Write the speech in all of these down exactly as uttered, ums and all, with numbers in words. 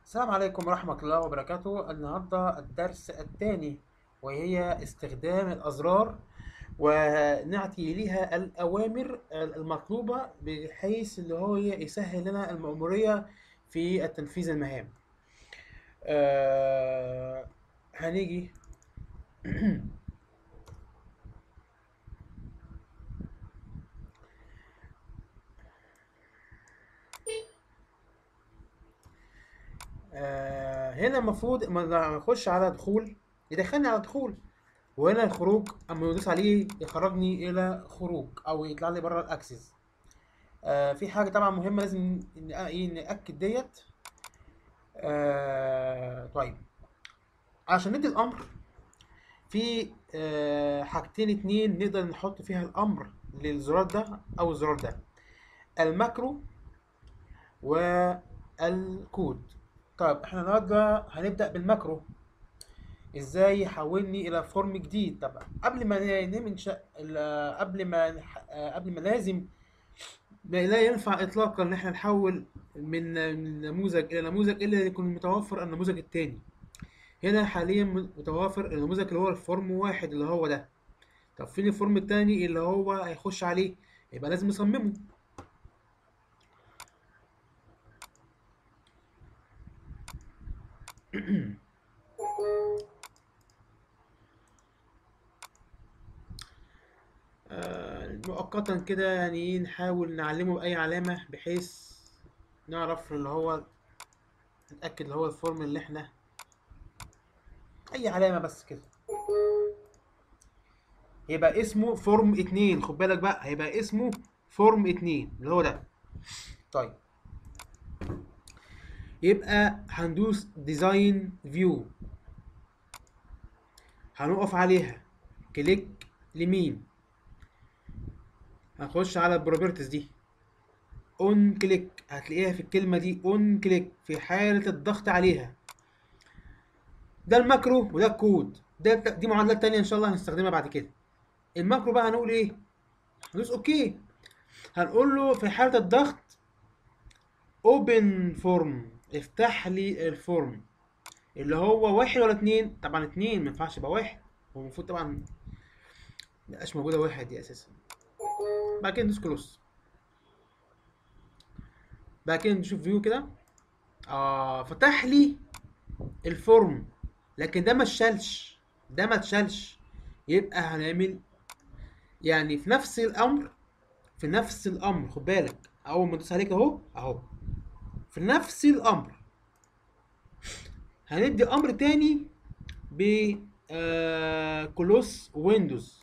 السلام عليكم ورحمة الله وبركاته. النهاردة الدرس الثاني وهي استخدام الأزرار ونعطي لها الأوامر المطلوبة بحيث اللي هو يسهل لنا المأمورية في التنفيذ المهام. آه هنيجي آه هنا المفروض ما نخش على دخول يدخلني على دخول، وهنا الخروج اما ندوس عليه يخرجني الى خروج او يطلع لي بره الاكسس. آه في حاجه طبعا مهمه لازم ن- ايه ناكد ديت. آه طيب، عشان ندي الامر في آه حاجتين اتنين نقدر نحط فيها الامر للزرار ده او الزرار ده: الماكرو والكود. طيب احنا النهارده هنبدا بالماكرو. ازاي يحولني الى فورم جديد؟ طب قبل ما ننشأ ال- قبل ما نح- آه، قبل ما لازم لا لا ينفع اطلاقا ان احنا نحول من من نموذج الى نموذج الا يكون متوفر النموذج التاني. هنا حاليا متوافر النموذج اللي هو الفورم واحد اللي هو ده. طب فين الفورم التاني اللي هو هيخش عليه؟ يبقى لازم نصممه. آه، مؤقتا كده يعني إيه، نحاول نعلمه بأي علامة بحيث نعرف اللي هو نتأكد اللي هو الفورم اللي احنا أي علامة بس كده. هيبقى اسمه فورم اتنين، خد بالك بقى، هيبقى اسمه فورم اتنين اللي هو ده. طيب، يبقى هندوس ديزاين فيو، هنقف عليها كليك يمين، هنخش على البروبرتيز دي اون كليك، هتلاقيها في الكلمة دي اون كليك في حالة الضغط عليها. ده الماكرو وده الكود، ده دي معادلات تانية ان شاء الله هنستخدمها بعد كده. الماكرو بقى هنقول ايه؟ هندوس اوكي، هنقول له في حالة الضغط اوبن فورم، افتح لي الفورم اللي هو واحد ولا اتنين. طبعا اتنين، ما ينفعش يبقى واحد، هو المفروض طبعا مبقاش موجودة واحد دي اساسا. بعد كده ندوس كلوز، بعد كده نشوف فيو كده. اه فتح لي الفورم، لكن ده ما اتشالش، ده ما اتشالش. يبقى هنعمل يعني في نفس الامر، في نفس الامر خد بالك، اول ما ادوس عليك اهو اهو في نفس الامر هندي امر تاني ب آه كلوس ويندوز.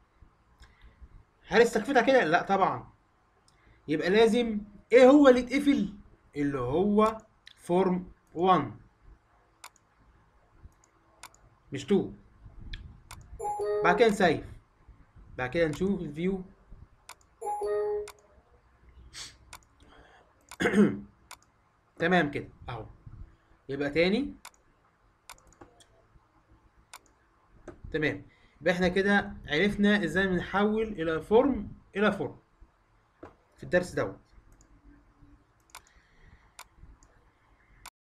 هل استكفتها كده؟ لا طبعا. يبقى لازم ايه هو اللي يتقفل؟ اللي هو فورم واحد مش اتنين. بعد كده نسيف، بعد كده نشوف الفيو. تمام كده اهو. يبقى تاني تمام. يبقى احنا كده عرفنا ازاي بنحول الى فورم الى فورم في الدرس دوت.